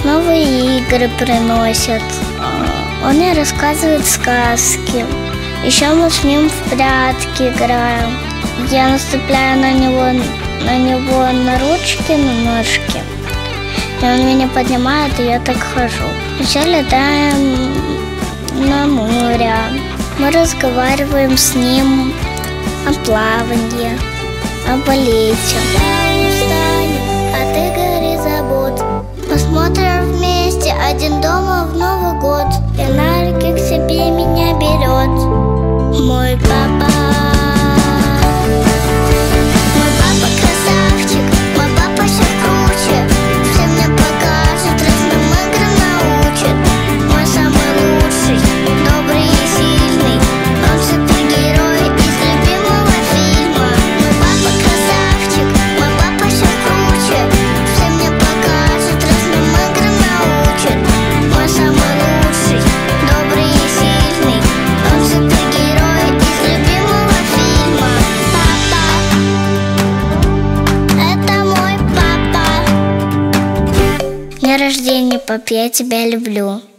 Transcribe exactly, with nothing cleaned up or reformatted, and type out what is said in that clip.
новые игры приносит. Он мне рассказывает сказки. Еще мы с ним в прятки играем. Я наступляю на него, на него на ручки, на ножки. И он меня поднимает, и я так хожу. Еще летаем на море. Мы разговариваем с ним о плавании, о балете. А ты гори забот. Посмотрим вместе один дома в Новый год. И на руки к себе меня берет мой папа. Мой папа красавчик, мой папа все круче. Все мне покажет, разным играм научит. Мой самый лучший, добрый и сильный. Он супергерой из любимого фильма. Мой папа красавчик, мой папа все круче. Все мне покажет, разным играм научит. Мой самый лучший, добрый и сильный. Он супергерой из любимого фильма. Папа, это мой папа. День рождения, пап, я тебя люблю.